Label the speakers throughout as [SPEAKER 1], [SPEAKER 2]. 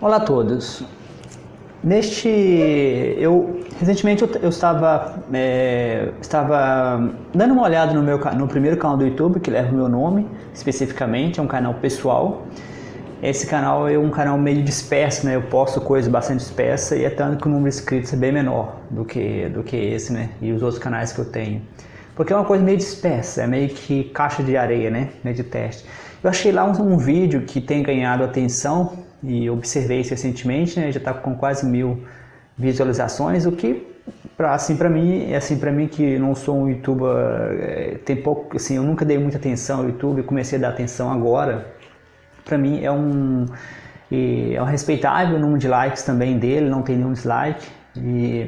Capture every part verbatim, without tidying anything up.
[SPEAKER 1] Olá a todos. Neste, eu recentemente eu, eu estava é, estava dando uma olhada no meu no primeiro canal do YouTube que leva o meu nome especificamente, é um canal pessoal. Esse canal é um canal meio disperso, né? Eu posto coisas bastante dispersas e é tanto que o número de inscritos é bem menor do que do que esse, né? E os outros canais que eu tenho, porque é uma coisa meio dispersa, é meio que caixa de areia, né? Meio de teste. Eu achei lá um, um vídeo que tem ganhado atenção. E observei isso recentemente, né? Já está com quase mil visualizações, o que para assim para mim, assim para mim que não sou um YouTuber, é, tem pouco, assim, eu nunca dei muita atenção ao YouTube, comecei a dar atenção agora. Para mim é um é um respeitável número de likes também dele, não tem nenhum dislike e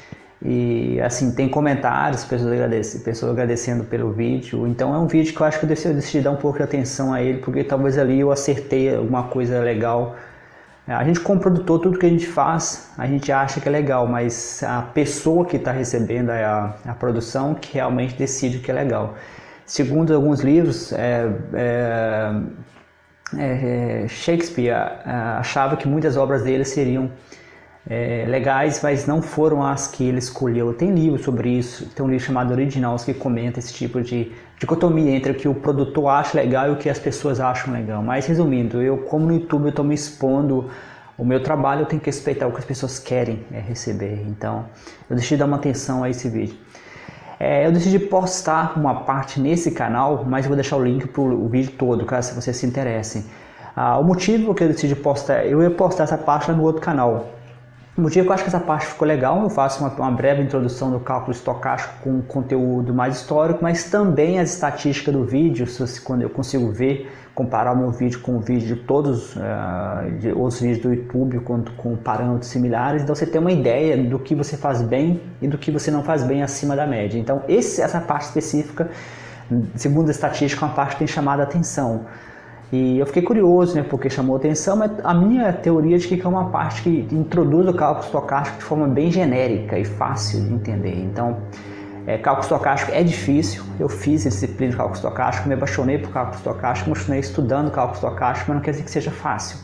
[SPEAKER 1] E assim, tem comentários, pessoas, agradecem, pessoas agradecendo pelo vídeo. Então é um vídeo que eu acho que eu decidi, eu decidi dar um pouco de atenção a ele, porque talvez ali eu acertei alguma coisa legal. A gente como produtor, tudo que a gente faz, a gente acha que é legal, mas a pessoa que está recebendo a, a produção que realmente decide o que é legal. Segundo alguns livros, é, é, é, Shakespeare achava que muitas obras dele seriam É, legais, mas não foram as que ele escolheu. Tem livro sobre isso, tem um livro chamado Originals que comenta esse tipo de dicotomia entre o que o produtor acha legal e o que as pessoas acham legal. Mas resumindo, eu como no YouTube eu estou me expondo o meu trabalho, eu tenho que respeitar o que as pessoas querem é, receber. Então eu decidi dar uma atenção a esse vídeo. É, eu decidi postar uma parte nesse canal, mas eu vou deixar o link para o vídeo todo, caso vocês se interessem. Ah, o motivo que eu decidi postar, eu ia postar essa parte lá no outro canal. O motivo é que eu acho que essa parte ficou legal, eu faço uma, uma breve introdução do cálculo estocástico com conteúdo mais histórico, mas também as estatísticas do vídeo, se, quando eu consigo ver, comparar o meu vídeo com o vídeo de todos uh, de outros vídeos do YouTube com, com parâmetros similares, então você tem uma ideia do que você faz bem e do que você não faz bem acima da média. Então esse, essa parte específica, segundo a estatística, é uma parte que tem chamado a atenção. E eu fiquei curioso, né, porque chamou atenção, mas a minha teoria de que é uma parte que introduz o cálculo estocástico de forma bem genérica e fácil de entender. Então, é, cálculo estocástico é difícil, eu fiz essa disciplina de cálculo estocástico, me apaixonei por cálculo estocástico, continuei estudando cálculo estocástico, mas não quer dizer que seja fácil.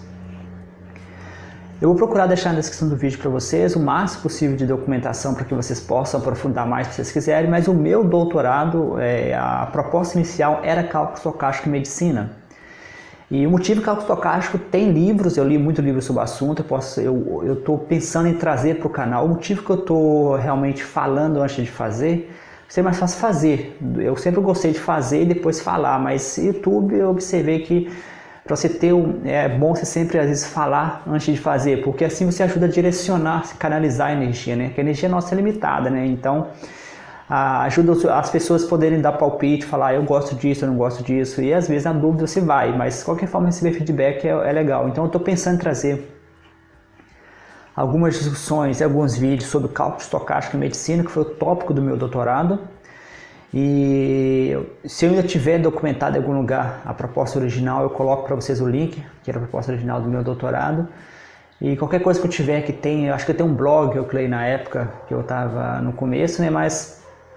[SPEAKER 1] Eu vou procurar deixar na descrição do vídeo para vocês o máximo possível de documentação para que vocês possam aprofundar mais se vocês quiserem, mas o meu doutorado, é, a proposta inicial era cálculo estocástico em medicina. E o motivo é que o cálculo estocástico tem livros, eu li muito livro sobre o assunto, eu posso, eu estou pensando em trazer para o canal. O motivo que eu estou realmente falando antes de fazer, seria mais fácil fazer. Eu sempre gostei de fazer e depois falar, mas YouTube eu observei que para você ter um, é bom você sempre às vezes falar antes de fazer, porque assim você ajuda a direcionar, canalizar a energia, né? Porque a energia nossa é limitada, né? Então ajuda as pessoas a poderem dar palpite, falar eu gosto disso, eu não gosto disso, e às vezes na dúvida você vai, mas de qualquer forma receber feedback é, é legal. Então eu estou pensando em trazer algumas discussões, alguns vídeos sobre cálculo estocástico em medicina, que foi o tópico do meu doutorado, e se eu ainda tiver documentado em algum lugar a proposta original, eu coloco para vocês o link, que era a proposta original do meu doutorado. E qualquer coisa que eu tiver que tem, eu acho que eu tenho um blog que eu criei na época que eu estava no começo, né, mas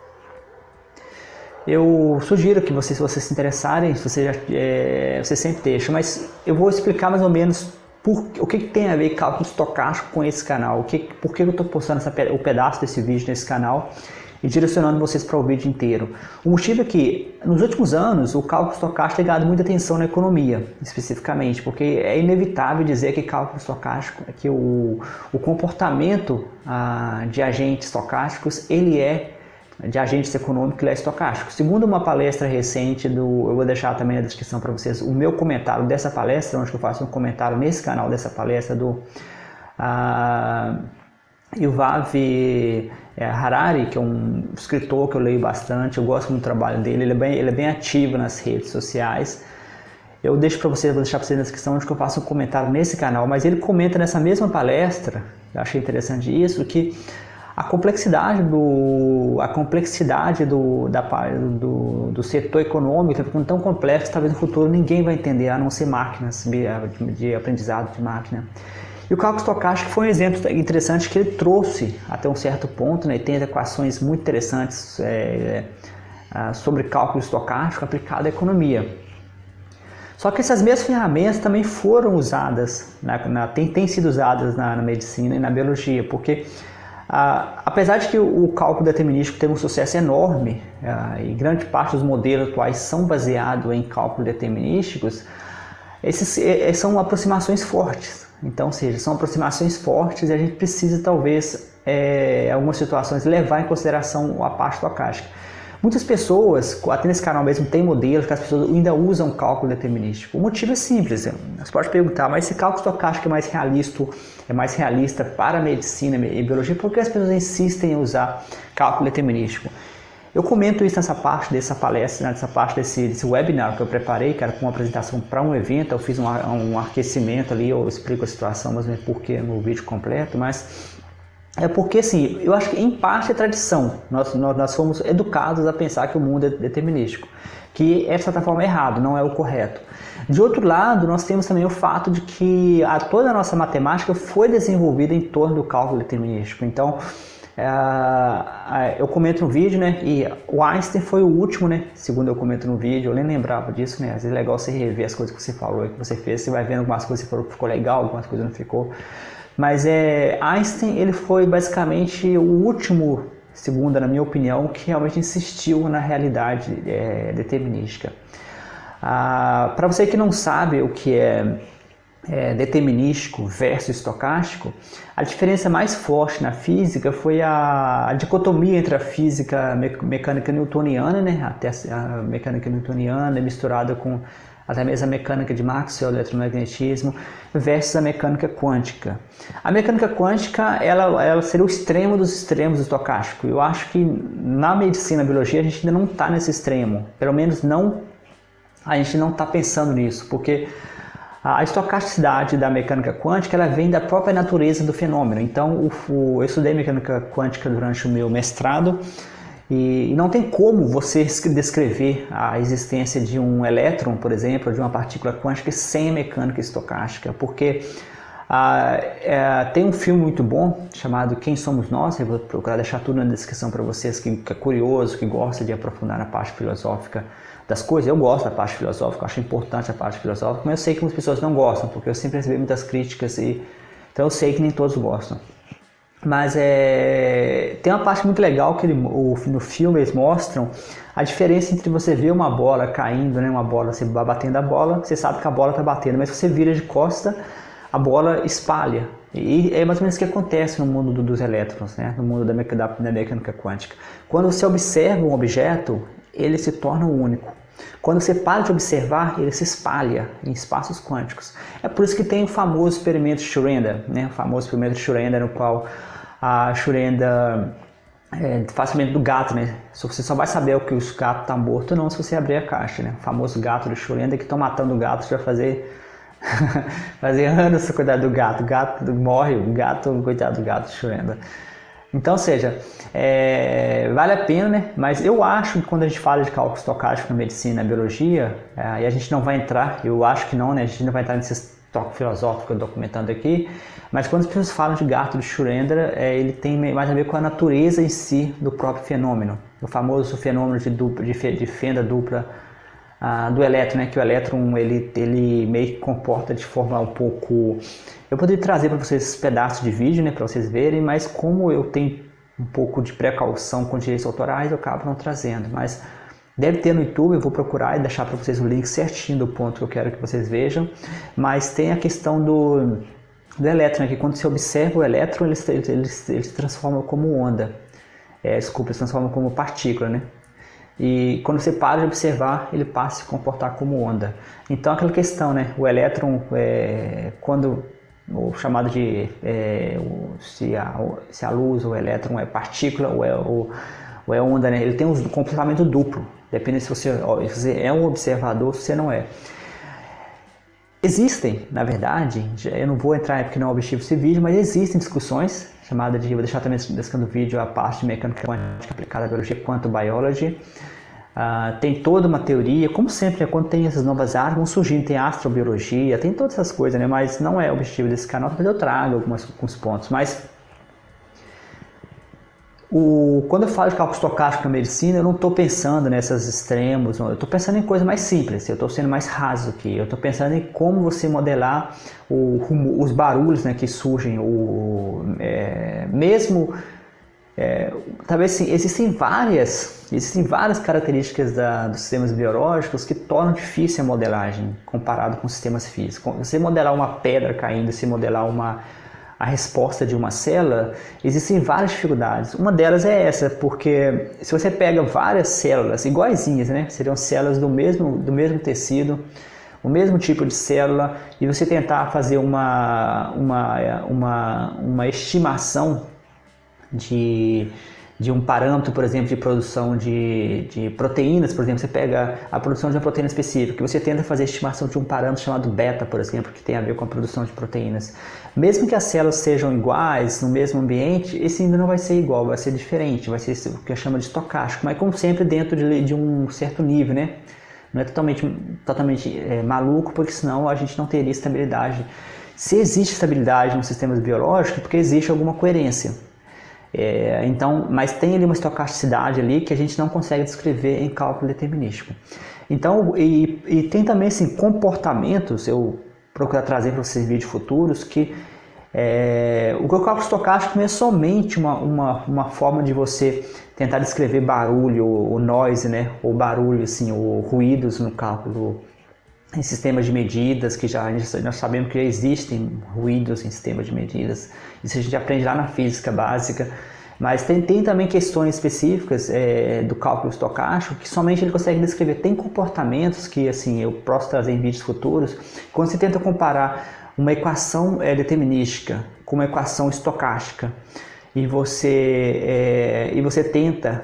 [SPEAKER 1] eu sugiro que vocês, se vocês se interessarem, se você, é, você sempre deixa, mas eu vou explicar mais ou menos por, o que, que tem a ver cálculo estocástico com esse canal, o que, por que eu estou postando essa, o pedaço desse vídeo nesse canal e direcionando vocês para o vídeo inteiro. O motivo é que, nos últimos anos, o cálculo estocástico tem ganhado muita atenção na economia, especificamente, porque é inevitável dizer que cálculo estocástico, que o, o comportamento ah, de agentes estocásticos, ele é de agentes econômicos, ele é estocástico. Segundo uma palestra recente, do, eu vou deixar também na descrição para vocês o meu comentário dessa palestra, onde eu faço um comentário nesse canal dessa palestra do uh, Yuval Harari, que é um escritor que eu leio bastante, eu gosto muito do trabalho dele, ele é bem, ele é bem ativo nas redes sociais. Eu deixo para vocês, vou deixar para vocês na descrição onde eu faço um comentário nesse canal, mas ele comenta nessa mesma palestra, eu achei interessante isso, que a complexidade do, a complexidade do, da, do, do setor econômico é tão complexo que talvez no futuro ninguém vai entender, a não ser máquinas de, de aprendizado de máquina. E o cálculo estocástico foi um exemplo interessante que ele trouxe até um certo ponto, né? Tem equações muito interessantes é, é, sobre cálculo estocástico aplicado à economia. Só que essas mesmas ferramentas também foram usadas, na, na, tem, tem sido usadas na, na medicina e na biologia, porque ah, apesar de que o, o cálculo determinístico teve um sucesso enorme, ah, e grande parte dos modelos atuais são baseados em cálculos determinísticos, esses, esses são aproximações fortes. Então, ou seja, são aproximações fortes e a gente precisa talvez, é, em algumas situações, levar em consideração a parte estocástica. Muitas pessoas, até nesse canal mesmo, tem modelos que as pessoas ainda usam cálculo determinístico. O motivo é simples, você pode perguntar, mas esse cálculo estocástico é mais realista, é mais realista para a medicina e biologia, por que as pessoas insistem em usar cálculo determinístico? Eu comento isso nessa parte dessa palestra, nessa parte desse, desse webinar que eu preparei, que era com uma apresentação para um evento, eu fiz um, um aquecimento ali, eu explico a situação, mas não é porque no vídeo completo, mas... É porque, assim, eu acho que em parte é tradição. Nós, nós, nós fomos educados a pensar que o mundo é determinístico, que é de certa forma errado, não é o correto. De outro lado, nós temos também o fato de que a, toda a nossa matemática foi desenvolvida em torno do cálculo determinístico. Então, é, eu comento no vídeo, né, e o Einstein foi o último, né, segundo eu comento no vídeo, eu nem lembrava disso, né, às vezes é legal você rever as coisas que você falou, que você fez, você vai vendo algumas coisas que você falou que ficou legal, algumas coisas não ficou. Mas é, Einstein ele foi basicamente o último, segundo na minha opinião, que realmente insistiu na realidade é, determinística. Ah, para você que não sabe o que é, é determinístico versus estocástico, a diferença mais forte na física foi a, a dicotomia entre a física me, mecânica newtoniana, né, até a, a mecânica newtoniana misturada com até mesmo a mecânica de Maxwell, o eletromagnetismo, versus a mecânica quântica. A mecânica quântica, ela, ela seria o extremo dos extremos do estocástico. Eu acho que na medicina e biologia a gente ainda não está nesse extremo. Pelo menos não, a gente não está pensando nisso, porque a estocasticidade da mecânica quântica ela vem da própria natureza do fenômeno. Então, o, o, eu estudei mecânica quântica durante o meu mestrado, E, e não tem como você descrever a existência de um elétron, por exemplo, de uma partícula quântica sem a mecânica estocástica, porque ah, é, tem um filme muito bom chamado Quem Somos Nós, eu vou procurar deixar tudo na descrição para vocês, que, que é curioso, que gosta de aprofundar na parte filosófica das coisas. Eu gosto da parte filosófica, eu acho importante a parte filosófica, mas eu sei que muitas pessoas não gostam, porque eu sempre recebi muitas críticas, e, então eu sei que nem todos gostam. Mas é, tem uma parte muito legal que ele, o, no filme eles mostram a diferença entre você ver uma bola caindo, né, uma bola, você batendo a bola, você sabe que a bola está batendo, mas se você vira de costa, a bola espalha. E é mais ou menos o que acontece no mundo do, dos elétrons, né, no mundo da, da, da mecânica quântica. Quando você observa um objeto, ele se torna único. Quando você para de observar, ele se espalha em espaços quânticos. É por isso que tem o famoso experimento Schrödinger, né, o famoso experimento Schrödinger, no qual a Schrödinger é, faz o experimento do gato, né? Você só vai saber o que o gato está morto ou não se você abrir a caixa, né? O famoso gato do Schrödinger, que estão matando o gato já fazer, fazer anos para cuidar do gato. O gato morre, o gato, coitado do gato do Schrödinger. Então, ou seja, é, vale a pena, né? Mas eu acho que quando a gente fala de cálculo estocástico na medicina, na biologia, é, e a gente não vai entrar, eu acho que não, né? A gente não vai entrar nesse toque filosófico que eu estou documentando aqui, mas quando as pessoas falam de gato do Schrödinger, é, ele tem mais a ver com a natureza em si do próprio fenômeno, o famoso fenômeno de, dupla, de, de fenda dupla ah, do elétron, né? Que o elétron ele, ele meio que comporta de forma um pouco... Eu poderia trazer para vocês esses pedaços de vídeo, né, para vocês verem, mas como eu tenho um pouco de precaução com direitos autorais, eu acabo não trazendo, mas deve ter no YouTube, eu vou procurar e deixar para vocês o link certinho do ponto que eu quero que vocês vejam, mas tem a questão do, do elétron, que quando você observa o elétron, ele, ele, ele, ele se transforma como onda, é, desculpa, ele se transforma como partícula, né? E quando você para de observar, ele passa a se comportar como onda. Então aquela questão, né, o elétron, é, quando o chamado de é, o, se, a, se a luz ou o elétron é partícula ou é, ou, ou é onda, né, ele tem um comportamento duplo, depende se você, ó, se você é um observador ou se você não é. Existem, na verdade, eu não vou entrar porque não é o objetivo desse vídeo, mas existem discussões, chamada de, vou deixar também na descrição do vídeo a parte de mecânica quântica aplicada à biologia, quanto biology. Uh, tem toda uma teoria, como sempre, né, quando tem essas novas áreas, vão surgindo, tem astrobiologia, tem todas essas coisas, né, mas não é o objetivo desse canal, mas eu trago algumas, alguns pontos. Mas o, quando eu falo de cálculo estocástico na medicina, eu não estou pensando nessas extremos, eu estou pensando em coisa mais simples, eu estou sendo mais raso aqui, eu estou pensando em como você modelar o, os barulhos, né, que surgem, o, é, mesmo, é, talvez assim, existem várias, existem várias características da, dos sistemas biológicos que tornam difícil a modelagem comparado com sistemas físicos. Você modelar uma pedra caindo, se modelar uma a resposta de uma célula, existem várias dificuldades. Uma delas é essa, porque se você pega várias células iguaizinhas, né, seriam células do mesmo, do mesmo tecido, o mesmo tipo de célula, e você tentar fazer uma, uma, uma, uma estimação de, de um parâmetro, por exemplo, de produção de, de proteínas, por exemplo, você pega a produção de uma proteína específica, e você tenta fazer a estimação de um parâmetro chamado beta, por exemplo, que tem a ver com a produção de proteínas. Mesmo que as células sejam iguais, no mesmo ambiente, esse ainda não vai ser igual, vai ser diferente, vai ser o que eu chamo de estocástico, mas como sempre dentro de, de um certo nível, né? Não é totalmente, totalmente é, maluco, porque senão a gente não teria estabilidade. Se existe estabilidade nos sistemas biológicos, é porque existe alguma coerência. É, então, mas tem ali uma estocasticidade ali que a gente não consegue descrever em cálculo determinístico. Então, e, e tem também assim, comportamentos, eu procurar trazer para vocês vídeos futuros, que é, o cálculo estocástico não é somente uma, uma, uma forma de você tentar descrever barulho, o noise, né, ou barulho, assim, ou ruídos no cálculo em sistemas de medidas, que já nós sabemos que já existem ruídos em sistemas de medidas, isso a gente aprende lá na física básica, mas tem, tem também questões específicas é, do cálculo estocástico que somente ele consegue descrever. Tem comportamentos que assim eu posso trazer em vídeos futuros, quando você tenta comparar uma equação é, determinística com uma equação estocástica, e você, é, e você tenta,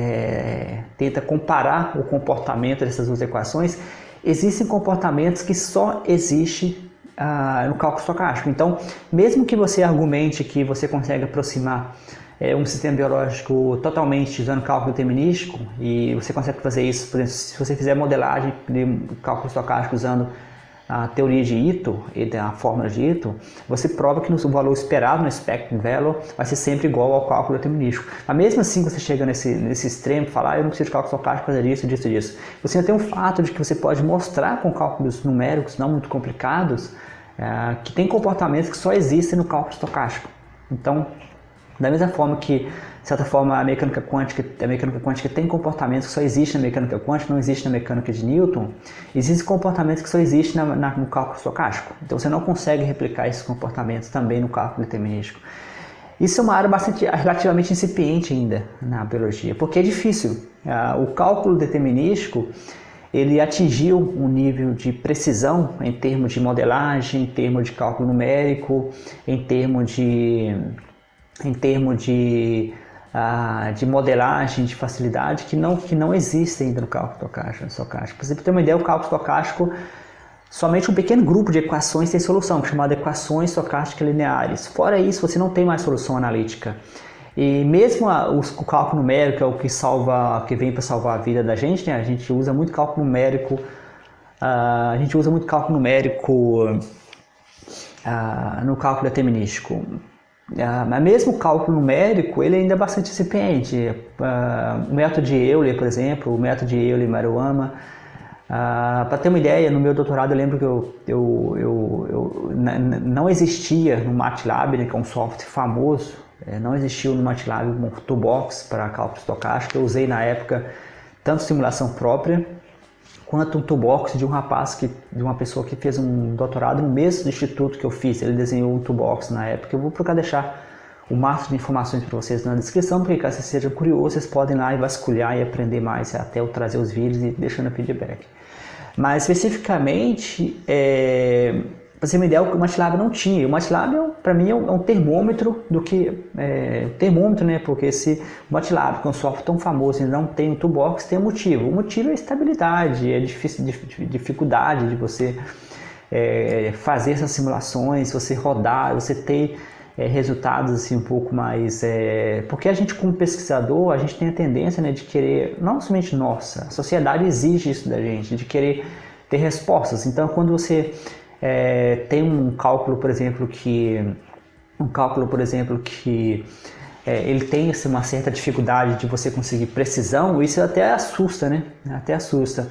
[SPEAKER 1] é, tenta comparar o comportamento dessas duas equações, existem comportamentos que só existem ah, no cálculo estocástico. Então, mesmo que você argumente que você consegue aproximar é, um sistema biológico totalmente usando cálculo determinístico, e você consegue fazer isso, por exemplo, se você fizer modelagem de cálculo estocástico usando a teoria de Ito e a fórmula de Ito, você prova que o valor esperado no expected value vai ser sempre igual ao cálculo determinístico. Mas mesmo assim, você chega nesse, nesse extremo e fala, ah, eu não preciso de cálculo estocástico para fazer isso, disso, disso. Você ainda tem o fato de que você pode mostrar com cálculos numéricos não muito complicados é, que tem comportamentos que só existem no cálculo estocástico. Então, da mesma forma que, de certa forma, a mecânica quântica, a mecânica quântica tem comportamentos que só existem na mecânica quântica, não existe na mecânica de Newton, existem comportamentos que só existem na, na, no cálculo estocástico. Então você não consegue replicar esses comportamentos também no cálculo determinístico. Isso é uma área bastante, relativamente incipiente ainda na biologia, porque é difícil. O cálculo determinístico, ele atingiu um nível de precisão em termos de modelagem, em termos de cálculo numérico, em termos de... em termos de, uh, de modelagem, de facilidade, que não, que não existe ainda no cálculo estocástico. Para você ter uma ideia, o cálculo estocástico, somente um pequeno grupo de equações tem solução, chamada equações estocásticas lineares. Fora isso, você não tem mais solução analítica. E mesmo a, o, o cálculo numérico é o que, salva, que vem para salvar a vida da gente, né? A gente usa muito cálculo numérico, uh, a gente usa muito cálculo numérico uh, no cálculo determinístico. Uh, mas mesmo o cálculo numérico, ele ainda é bastante incipiente. Uh, o método de Euler, por exemplo, o método de Euler-Maruyama, uh, para ter uma ideia, no meu doutorado eu lembro que eu, eu, eu, eu não existia no MATLAB, né, que é um software famoso, não existiu no MATLAB um toolbox para cálculo estocástico. Eu usei na época tanto simulação própria quanto um toolbox de um rapaz, que, de uma pessoa que fez um doutorado no mesmo instituto que eu fiz. Ele desenhou um toolbox na época. Eu vou procurar deixar o máximo de informações para vocês na descrição, porque caso vocês sejam curiosos, vocês podem ir lá e vasculhar e aprender mais, até eu trazer os vídeos e deixando feedback. Mas especificamente, é, para você ter uma ideia, o MATLAB não tinha. O MATLAB, para mim, é um termômetro do que... É, termômetro, né? Porque se o MATLAB, que é um software tão famoso, ele não tem um toolbox, tem um motivo. O motivo é a estabilidade, é a dificuldade de você é, fazer essas simulações, você rodar, você ter é, resultados assim, um pouco mais... É, porque a gente, como pesquisador, a gente tem a tendência, né, de querer... Não somente nossa, a sociedade exige isso da gente, de querer ter respostas. Então, quando você... É, tem um cálculo, por exemplo, que um cálculo, por exemplo, que é, ele tem assim, uma certa dificuldade de você conseguir precisão, isso até assusta, né? Até assusta.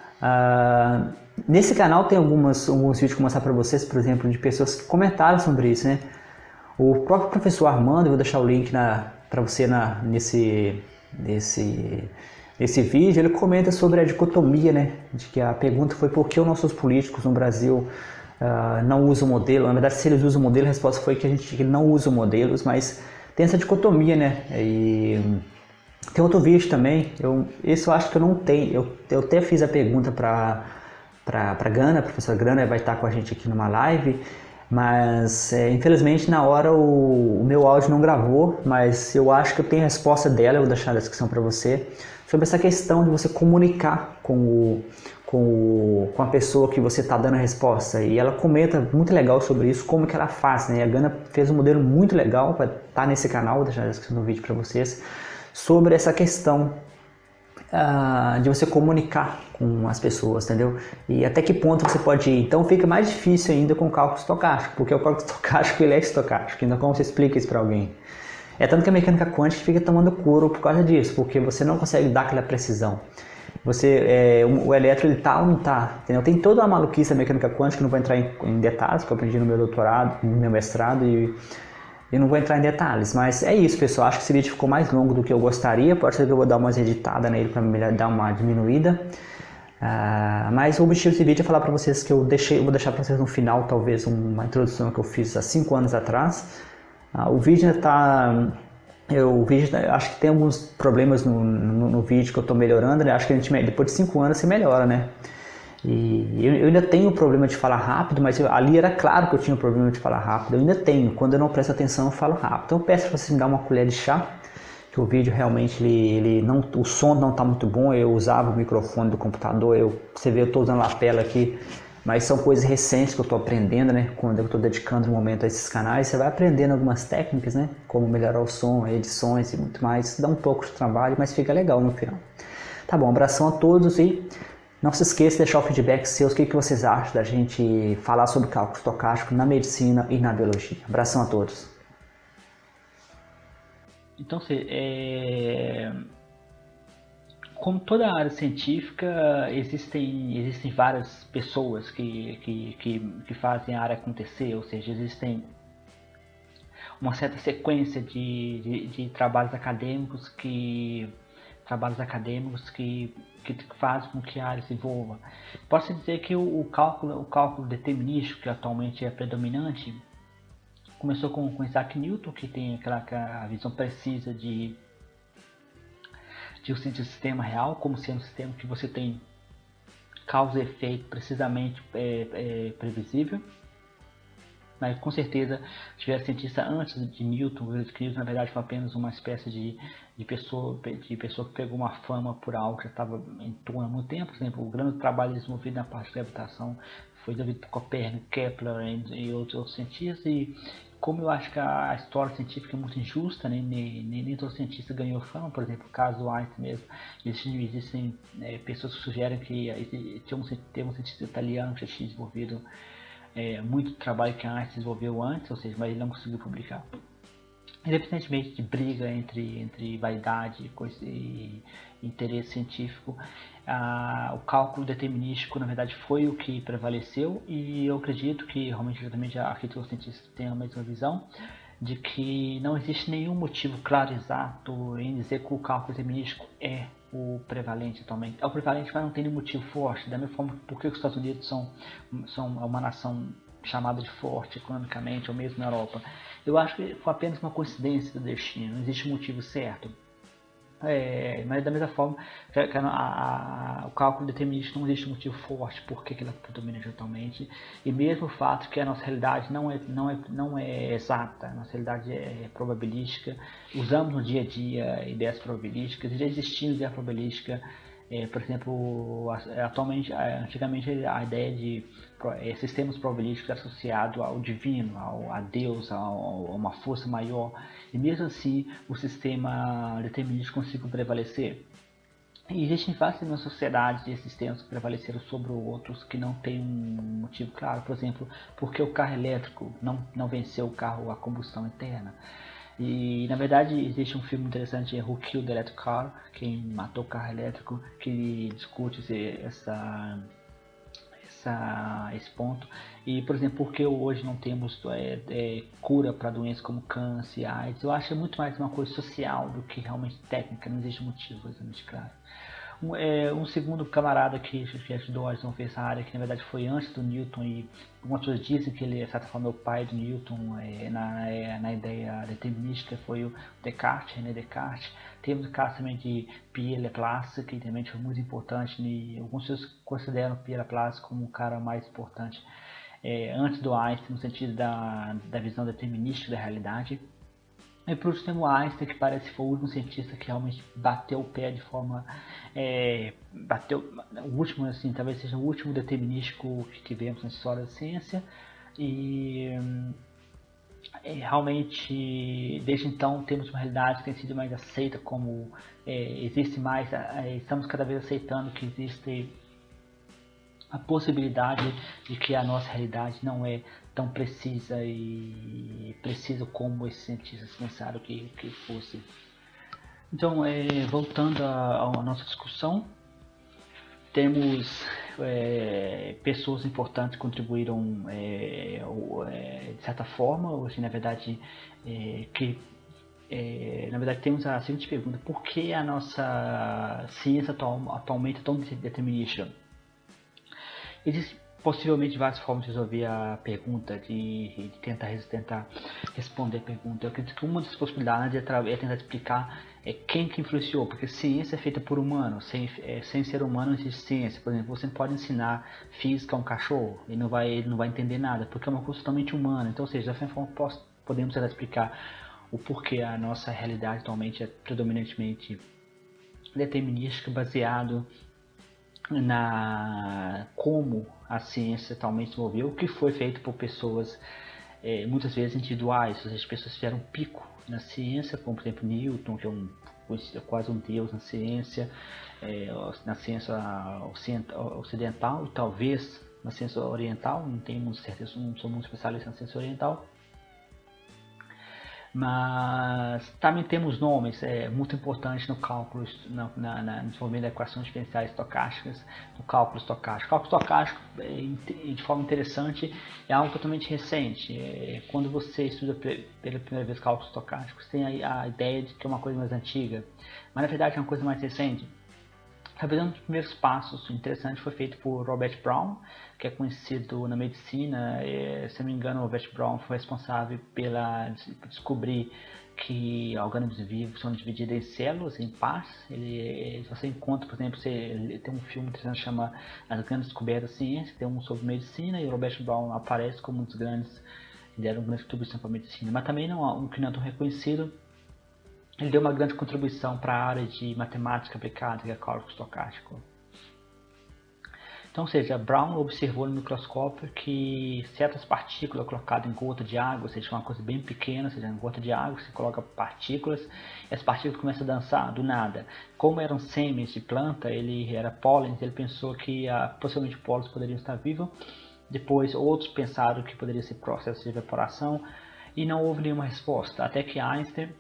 [SPEAKER 1] Ah, nesse canal tem algumas, alguns vídeos que eu vou mostrar para vocês, por exemplo, de pessoas que comentaram sobre isso, né? O próprio professor Armando, eu vou deixar o link para você na, nesse, nesse, nesse vídeo, ele comenta sobre a dicotomia, né? De que a pergunta foi por que os nossos políticos no Brasil uh, não usam modelo. Na verdade, se eles usam modelo, a resposta foi que a gente que não usa modelos, mas tem essa dicotomia, né? E tem outro vídeo também, eu, esse eu acho que eu não tenho, eu, eu até fiz a pergunta para a Gana, a professora Gana vai estar com a gente aqui numa live, mas é, infelizmente na hora o, o meu áudio não gravou, mas eu acho que eu tenho a resposta dela, eu vou deixar na descrição para você, sobre essa questão de você comunicar com, o, com, o, com a pessoa que você está dando a resposta. E ela comenta muito legal sobre isso, como que ela faz, né? A Gana fez um modelo muito legal, para estar nesse canal, vou deixar na descrição do vídeo para vocês, sobre essa questão uh, de você comunicar com as pessoas, entendeu? E até que ponto você pode ir. Então fica mais difícil ainda com o cálculo estocástico, porque o cálculo estocástico ele é estocástico, então como você explica isso para alguém? É tanto que a mecânica quântica fica tomando couro por causa disso, porque você não consegue dar aquela precisão. Você, é, o elétron ele tá ou não tá, entendeu? Tem toda uma maluquice da mecânica quântica, não vou entrar em, em detalhes, que eu aprendi no meu doutorado, no meu mestrado, e eu não vou entrar em detalhes, mas é isso, pessoal. Acho que esse vídeo ficou mais longo do que eu gostaria. Pode ser que eu vou dar umas editadas nele para dar uma diminuída. Uh, mas o objetivo desse vídeo é falar para vocês que eu deixei, eu vou deixar para vocês no final, talvez, uma introdução que eu fiz há cinco anos atrás. Uh, o vídeo ainda está... Eu, o vídeo, acho que tem alguns problemas no, no, no vídeo que eu estou melhorando, né? Acho que a gente, depois de cinco anos você melhora, né? E eu, eu ainda tenho o problema de falar rápido, mas eu, ali era claro que eu tinha o problema de falar rápido. Eu ainda tenho, quando eu não presto atenção eu falo rápido. Então eu peço para você me dar uma colher de chá, que o vídeo realmente, ele, ele não, o som não está muito bom. Eu usava o microfone do computador, eu, você vê eu estou usando lapela aqui, mas são coisas recentes que eu estou aprendendo, né? Quando eu estou dedicando um momento a esses canais, você vai aprendendo algumas técnicas, né? Como melhorar o som, edições e muito mais. Dá um pouco de trabalho, mas fica legal no final. Tá bom, abração a todos e não se esqueça de deixar o feedback seus, o que, que vocês acham da gente falar sobre cálculo estocástico na medicina e na biologia. Abração a todos.
[SPEAKER 2] Então, é... como toda área científica, existem, existem várias pessoas que, que, que, que fazem a área acontecer, ou seja, existem uma certa sequência de, de, de trabalhos acadêmicos que trabalhos acadêmicos que, que fazem com que a área se envolva. Posso dizer que o, o, cálculo, o cálculo determinístico, que atualmente é predominante, começou com, com Isaac Newton, que tem aquela, aquela visão precisa de, de um sistema real, como sendo um sistema que você tem causa e efeito precisamente é, é, previsível. Mas com certeza tiver cientista antes de Newton, que Newton na verdade foi apenas uma espécie de, de, pessoa, de pessoa que pegou uma fama por algo que já estava em torno há muito tempo. Por exemplo, o grande trabalho desenvolvido na parte de gravitação foi desenvolvido por Copérnico, Kepler e, e outros, outros cientistas. E como eu acho que a história científica é muito injusta, né? nem, nem, nem todo cientista ganhou fama, por exemplo, o caso do Einstein mesmo, existem, existem é, pessoas que sugerem que tinha um, tem um cientista italiano que já tinha desenvolvido É, muito trabalho que a Einstein desenvolveu antes, ou seja, mas ele não conseguiu publicar. Independentemente de briga entre, entre vaidade coisa, e interesse científico, ah, o cálculo determinístico na verdade foi o que prevaleceu, e eu acredito que realmente justamente aqui todos os cientistas têm a mesma visão de que não existe nenhum motivo claro e exato em dizer que o cálculo determinístico é o prevalente atualmente. É o prevalente, mas não tem nenhum motivo forte. Da mesma forma, porque os Estados Unidos são, são uma nação chamada de forte economicamente, ou mesmo na Europa. Eu acho que foi apenas uma coincidência do destino, não existe um motivo certo. É, mas da mesma forma, a, a, a, o cálculo determinístico não existe um motivo forte porque ele predomina totalmente, e mesmo o fato que a nossa realidade não é, não é, não é exata, a nossa realidade é probabilística, usamos no dia a dia ideias probabilísticas, e já existindo ideia probabilística, é, por exemplo, atualmente, antigamente a ideia de é, sistemas probabilísticos associado ao divino, ao, a Deus, ao, a uma força maior, e mesmo assim o sistema determinístico conseguiu prevalecer. E existem várias na sociedade de sistemas que prevaleceram sobre outros que não tem um motivo claro. Por exemplo, porque o carro elétrico não, não venceu o carro a combustão interna. E na verdade existe um filme interessante, Who Killed the Electric Car, Quem Matou o Carro Elétrico, que discute essa, essa, esse ponto. E, por exemplo, por que hoje não temos é, é, cura para doenças como câncer, AIDS? Eu acho que é muito mais uma coisa social do que realmente técnica, não existe motivo exatamente claro. Um, é, um segundo camarada que, que ajudou a desenvolver essa área, que na verdade foi antes do Newton, e algumas pessoas dizem que ele, de certa forma, é o pai do Newton é, na, é, na ideia determinística, foi o Descartes, René Descartes. Temos o caso também de Pierre Laplace, que também foi muito importante, e alguns pessoas consideram Pierre Laplace como o cara mais importante é, antes do Einstein, no sentido da, da visão determinística da realidade. E por último, temos o Einstein, que parece que foi o último cientista que realmente bateu o pé de forma... É, bateu, o último, assim, talvez seja o último determinístico que tivemos na história da ciência. E é, realmente, desde então, temos uma realidade que tem sido mais aceita como... É, existe mais... É, estamos cada vez aceitando que existe a possibilidade de que a nossa realidade não é tão precisa e precisa como esses cientistas pensaram que, que fosse. Então, é, voltando à nossa discussão, temos é, pessoas importantes que contribuíram é, é, de certa forma, ou assim, na verdade, é, que é, na verdade temos a seguinte pergunta: por que a nossa ciência atual, atualmente é tão determinística? Existem possivelmente várias formas de resolver a pergunta, de, de tentar, tentar responder a pergunta. Eu acredito que uma das possibilidades é, é tentar explicar é, quem que influenciou, porque ciência é feita por humanos, sem, é, sem ser humano não existe ciência. Por exemplo, você pode ensinar física a um cachorro, ele não vai, ele não vai entender nada, porque é uma coisa totalmente humana. Então, ou seja, dessa forma podemos tentar explicar o porquê a nossa realidade atualmente é predominantemente determinística, baseado na como a ciência atualmente se desenvolveu, o que foi feito por pessoas é, muitas vezes individuais, ou seja, pessoas que fizeram um pico na ciência, como por exemplo Newton, que é um, quase um deus na ciência, é, na ciência ocidental e talvez na ciência oriental, não tenho certeza, não sou muito especialista na ciência oriental. Mas também temos nomes é, muito importantes no cálculo, na, na, na, no desenvolvimento de equações diferenciais estocásticas, no cálculo estocástico. O cálculo estocástico, é, de forma interessante, é algo totalmente recente. É, quando você estuda pela primeira vez cálculo estocástico, você tem a, a ideia de que é uma coisa mais antiga, mas na verdade é uma coisa mais recente. Talvez um dos primeiros passos interessantes foi feito por Robert Brown, que é conhecido na medicina. É, se não me engano, Robert Brown foi responsável pela por descobrir que organismos vivos são divididos em células, em partes. Ele, você encontra, por exemplo, você, tem um filme interessante que chama As Grandes Descobertas da Ciência, tem um sobre medicina, e o Robert Brown aparece como um dos grandes, ele era uma grande contribuição para a medicina, mas também não um que não é tão reconhecido. Ele deu uma grande contribuição para a área de matemática aplicada, que é cálculo estocástico. Então, ou seja, Brown observou no microscópio que certas partículas colocadas em gota de água, ou seja, uma coisa bem pequena, ou seja, em gota de água, você coloca partículas, e as partículas começam a dançar do nada. Como eram sêmenes de planta, ele era pólen, ele pensou que ah, possivelmente pólen poderiam estar vivos. Depois, outros pensaram que poderia ser processo de evaporação, e não houve nenhuma resposta, até que Einstein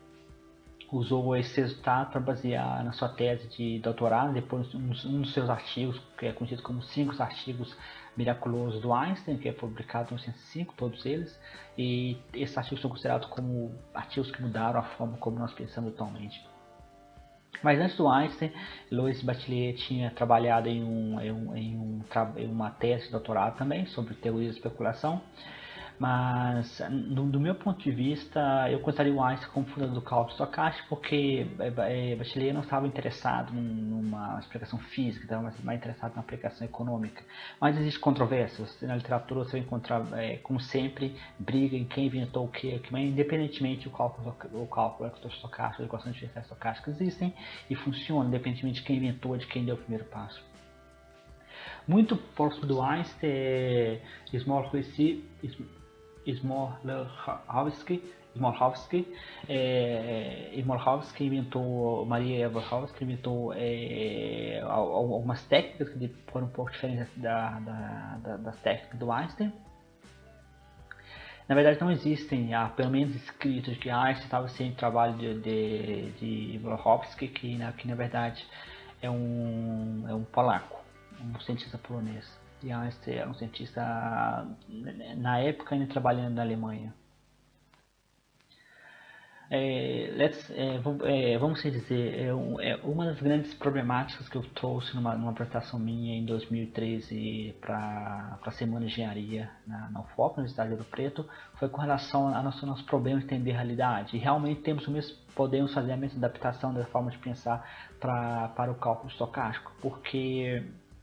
[SPEAKER 2] usou esse resultado para basear na sua tese de doutorado, depois um, um dos seus artigos, que é conhecido como cinco artigos miraculosos do Einstein, que é publicado em mil novecentos e cinco, todos eles, e esses artigos são considerados como artigos que mudaram a forma como nós pensamos atualmente. Mas antes do Einstein, Louis Bachelier tinha trabalhado em, um, em, um, em, um, em uma tese de doutorado também sobre teoria de especulação. Mas, do, do meu ponto de vista, eu contaria o Einstein como fundador do cálculo estocástico, porque é, Bachelier não estava interessado numa explicação física, estava mais, mais interessado na aplicação econômica. Mas existe controvérsia, na literatura você vai encontrar, é, como sempre, briga em quem inventou o que, mas independentemente o cálculo, o cálculo estocástico, as equações diferenciais estocásticas existem e funcionam, independentemente de quem inventou, de quem deu o primeiro passo. Muito próximo do Einstein é Smoluchowski, Smoluchowski, Smoluchowski, é, Smoluchowski inventou, Maria Smoluchowski inventou é, algumas técnicas que foram um pouco diferentes da, da, da, das técnicas do Einstein. Na verdade não existem, há pelo menos escritos que Einstein estava sem trabalho de, de, de Blachowski, que na, que na verdade é um, é um polaco, um cientista polonês. E Einstein era um cientista, na época, ainda trabalhando na Alemanha. É, let's, é, é, vamos dizer, é, é uma das grandes problemáticas que eu trouxe numa, numa apresentação minha em dois mil e treze para a Semana de Engenharia na, na U F O P, na Universidade de Ouro Preto, foi com relação ao nosso, nosso problema de entender a realidade. E realmente temos o mesmo, podemos fazer a mesma adaptação da forma de pensar pra, para o cálculo estocástico, porque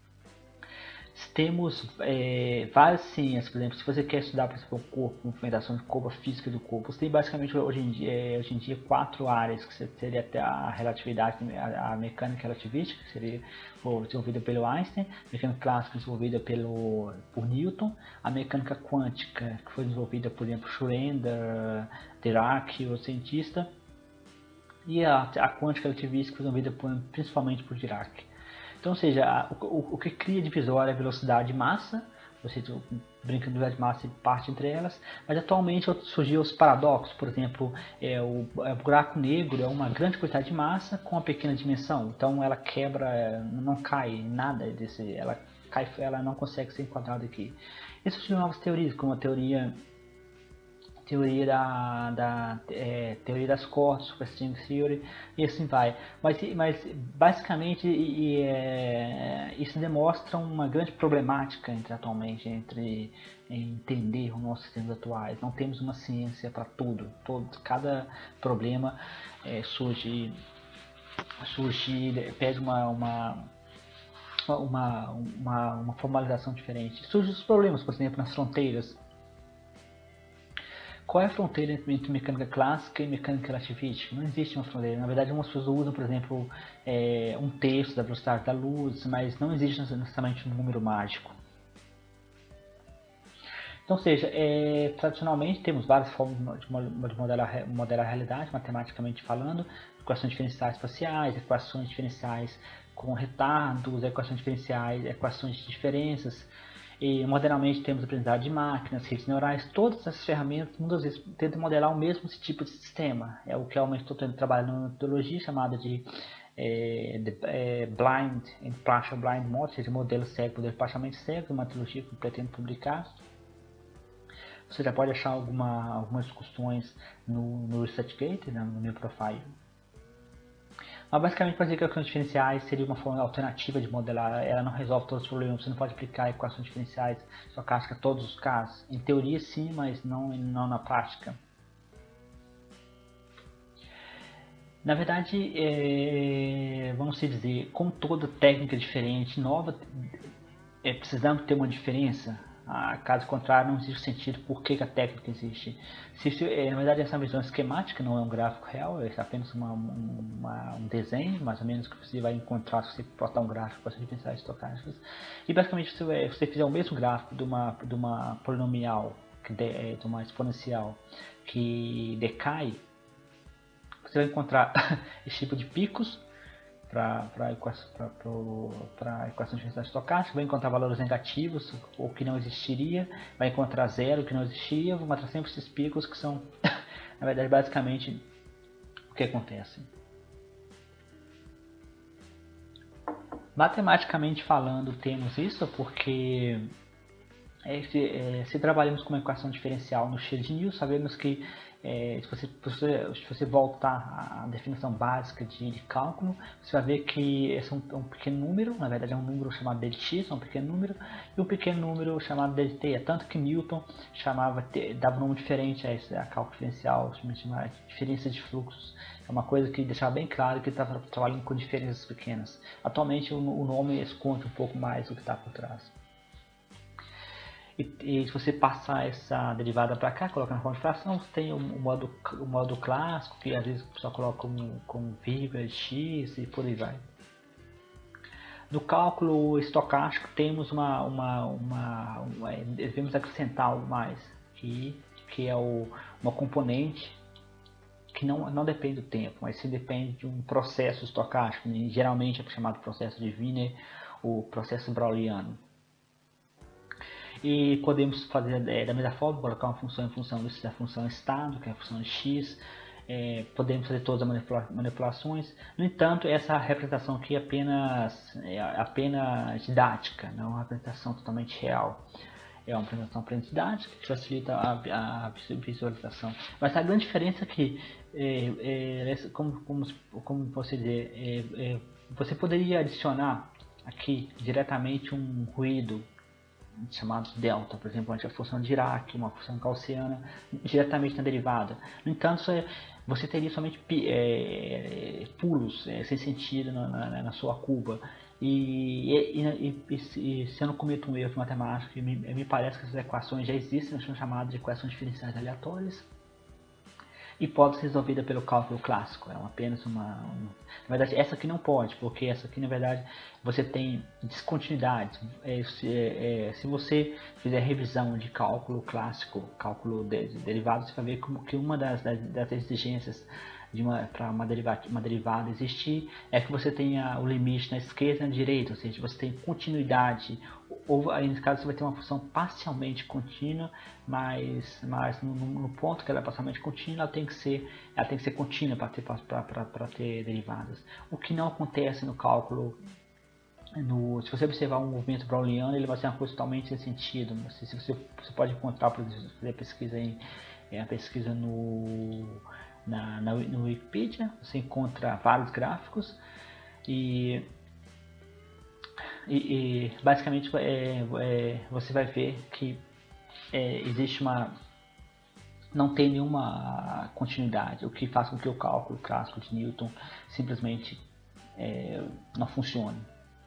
[SPEAKER 2] temos é, várias ciências. Por exemplo, se você quer estudar, por exemplo, o corpo, movimentação de corpo, a física do corpo, você tem basicamente hoje em dia, hoje em dia quatro áreas, que seria até a relatividade, a, a mecânica relativística, que seria desenvolvida pelo Einstein, a mecânica clássica desenvolvida pelo, por Newton, a mecânica quântica, que foi desenvolvida, por exemplo, Schrödinger, Dirac, o cientista, e a, a quântica relativística foi desenvolvida por, principalmente por Dirac. Então, ou seja, o, o, o que cria divisória é a velocidade e massa, você brinca de velocidade e massa e parte entre elas, mas atualmente surgiu os paradoxos, por exemplo, é, o, é, o buraco negro é uma grande quantidade de massa com uma pequena dimensão, então ela quebra, não cai nada desse, ela, cai, ela não consegue ser enquadrada aqui. E surgiram novas teorias, como a teoria teoria da, da é, teoria das cordas, superstring theory, e assim vai. Mas, mas basicamente e, é, isso demonstra uma grande problemática entre atualmente entre entender os nossos sistemas atuais. Não temos uma ciência para tudo. Todo, cada problema é, surge, surge, pede uma, uma uma, uma, uma formalização diferente. Surgem os problemas, por exemplo, nas fronteiras. Qual é a fronteira entre mecânica clássica e mecânica relativística? Não existe uma fronteira. Na verdade, algumas pessoas usam, por exemplo, é, um terço da velocidade da luz, mas não existe necessariamente um número mágico. Então, ou seja, é, tradicionalmente temos várias formas de modelar, modelar a realidade, matematicamente falando, equações diferenciais espaciais, equações diferenciais com retardos, equações diferenciais, equações de diferenças. E modernamente temos aprendizado de máquinas, redes neurais, todas essas ferramentas muitas vezes tentam modelar o mesmo tipo de sistema. É o que realmente estou tendo trabalho numa metodologia chamada de, é, de é, Blind and Partial Blind Model, ou seja, modelo cego, modelo parcialmente cego, uma metodologia que eu pretendo publicar. Você já pode achar alguma, algumas discussões no, no ResearchGate, né, no meu profile. Mas basicamente, para dizer que equações diferenciais seria uma forma alternativa de modelar, ela não resolve todos os problemas, você não pode aplicar equações diferenciais estocásticas a todos os casos. Em teoria sim, mas não, não na prática. Na verdade, é, vamos dizer, como toda técnica diferente, nova, é, precisamos ter uma diferença. Ah, caso contrário, não existe sentido por que, que a técnica existe. Se, se, é, na verdade, essa visão esquemática não é um gráfico real, é apenas uma, uma, um desenho, mais ou menos, que você vai encontrar se você botar um gráfico para as diferenciais estocásticas. E basicamente, se você, você fizer o mesmo gráfico de uma, de uma polinomial, que de, de uma exponencial que decai, você vai encontrar esse tipo de picos para a equação, equação diferencial estocástica, vai encontrar valores negativos, ou que não existiria, vai encontrar zero, que não existia, vai encontrar sempre esses picos que são, na verdade, basicamente o que acontece. Matematicamente falando, temos isso porque é, se, é, se trabalhamos com uma equação diferencial no X de Newton, sabemos que É, se, você, se você voltar à definição básica de, de cálculo, você vai ver que esse é um, um pequeno número, na verdade é um número chamado dt, é um pequeno número, e um pequeno número chamado dt. É tanto que Newton chamava, dava um nome diferente a, esse, a cálculo diferencial, chamava de diferença de fluxos. É uma coisa que deixava bem claro que ele estava trabalhando com diferenças pequenas. Atualmente o, o nome esconde um pouco mais o que está por trás. E, e se você passar essa derivada para cá, colocar na forma de fração, você tem o, o, modo, o modo clássico, que às vezes o pessoal coloca como, como vírgula, x e por aí vai. No cálculo estocástico temos uma, uma, uma, uma devemos acrescentar algo mais, que, que é o, uma componente que não, não depende do tempo, mas sim depende de um processo estocástico, né? Geralmente é chamado processo de Wiener ou processo browniano. e podemos fazer é, da mesma forma, colocar uma função em função da função estado, que é a função de x. É, podemos fazer todas as manipula manipulações. No entanto, essa representação aqui é apenas, é apenas didática, não é uma representação totalmente real. É uma apresentação apenas didática que facilita a, a visualização. Mas a grande diferença é que, é, é, como, como, como você dizer, é, é, você poderia adicionar aqui diretamente um ruído chamado delta, por exemplo, a função de Dirac, uma função gaussiana, diretamente na derivada. No entanto, você teria somente é, pulos é, sem sentido na, na, na sua curva. E, e, e, e se eu não cometo um erro de matemática, me, me parece que essas equações já existem, são chamadas de equações diferenciais aleatórias. E pode ser resolvida pelo cálculo clássico, é apenas uma, uma... Na verdade, essa aqui não pode, porque essa aqui, na verdade, você tem descontinuidades. É, se, é, se você fizer revisão de cálculo clássico, cálculo de, de derivados, você vai ver como que uma das, das, das exigências de uma, para uma derivada, uma derivada existir é que você tenha o limite na esquerda e na direita, ou seja, você tem continuidade, ou aí nesse caso você vai ter uma função parcialmente contínua, mas, mas no, no ponto que ela é parcialmente contínua, ela tem que ser, ela tem que ser contínua para ter, ter derivadas, o que não acontece no cálculo. No, se você observar um movimento browniano, ele vai ser uma coisa totalmente sem sentido. Se, se você, você pode encontrar, por exemplo, fazer pesquisa em, é, a pesquisa no Na, na, no Wikipedia, você encontra vários gráficos e, e, e basicamente é, é, você vai ver que é, existe uma, não tem nenhuma continuidade, o que faz com que o cálculo clássico de Newton simplesmente é, não funcione.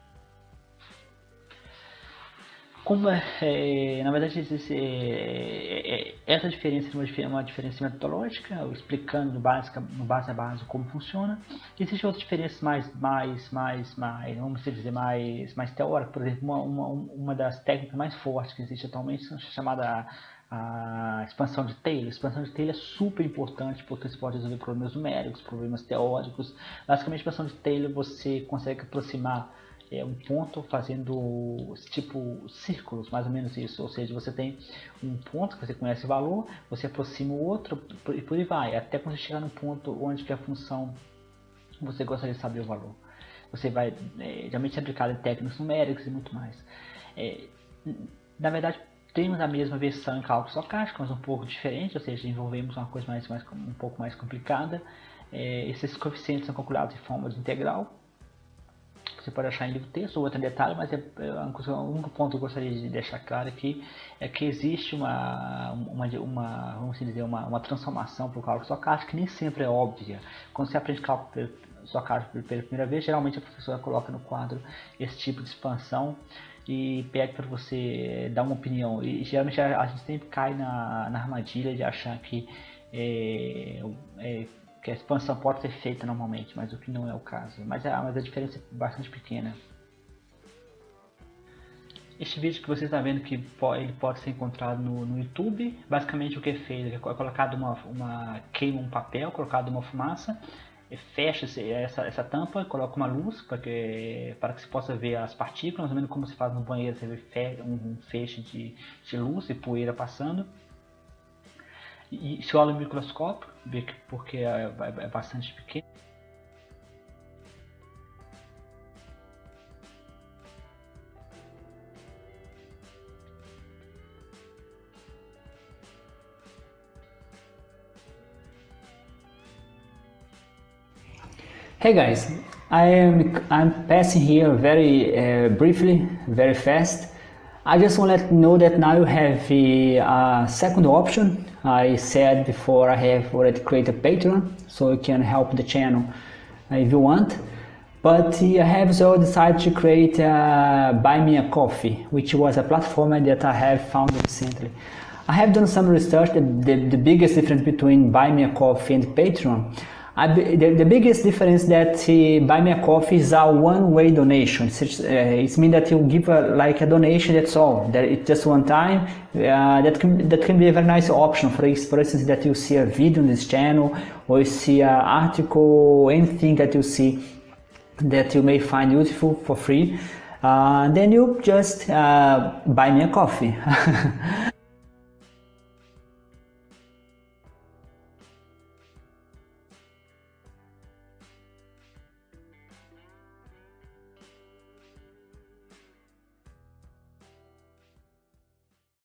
[SPEAKER 2] Como é, é, na verdade existe, é, é, essa diferença é uma, uma diferença metodológica, explicando no base, no base a base como funciona. Existem outras diferenças mais, mais, mais, mais, vamos dizer, mais, mais teóricas. Por exemplo, uma, uma, uma das técnicas mais fortes que existe atualmente é chamada a expansão de Taylor. A expansão de Taylor é super importante porque você pode resolver problemas numéricos, problemas teóricos. Basicamente, a expansão de Taylor você consegue aproximar é um ponto fazendo tipo círculos, mais ou menos isso, ou seja, você tem um ponto que você conhece o valor, você aproxima o outro e por aí vai, até quando você chegar no ponto onde que a função você gostaria de saber o valor. Você vai, é, geralmente é aplicado em técnicas numéricas e muito mais. É, na verdade, temos a mesma versão em cálculo estocástico, mas um pouco diferente, ou seja, envolvemos uma coisa mais, mais, um pouco mais complicada. É, esses coeficientes são calculados em forma de integral. Você pode achar em livro texto ou outro detalhe, mas é, é, o único ponto que eu gostaria de deixar claro aqui é que existe uma, uma, uma, vamos dizer, uma, uma transformação para o cálculo estocástico que nem sempre é óbvia. Quando você aprende cálculo estocástico pela primeira vez, geralmente a professora coloca no quadro esse tipo de expansão e pede para você dar uma opinião. E geralmente a, a gente sempre cai na, na armadilha de achar que é, é, que a expansão pode ser feita normalmente, mas o que não é o caso. Mas a, mas a diferença é bastante pequena. Este vídeo que você está vendo que pode, ele pode ser encontrado no, no YouTube. Basicamente o que é feito é colocado uma, uma queima um papel, colocado uma fumaça, fecha essa, essa tampa, coloca uma luz para que, para que se possa ver as partículas, mais ou menos como se faz no banheiro, você vê um feixe de, de luz e poeira passando. E se olha no microscópio, vê que porque é, é bastante pequeno.
[SPEAKER 1] Hey guys, I am I'm passing here very uh, briefly, very fast. I just want to let you know that now you have a second option. I said before I have already created a Patreon, so you can help the channel if you want. But I have also decided to create a Buy Me a Coffee, which was a platform that I have found recently. I have done some research. The, the, the biggest difference between Buy Me a Coffee and Patreon, I, the, the biggest difference that uh, Buy Me a Coffee is a one-way donation. It's, uh, it means that you give a, like a donation, that's all. That it's just one time. Uh, that can that can be a very nice option. For, for instance, that you see a video on this channel, or you see an article, anything that you see that you may find useful for free. uh, then you just uh, buy me a coffee.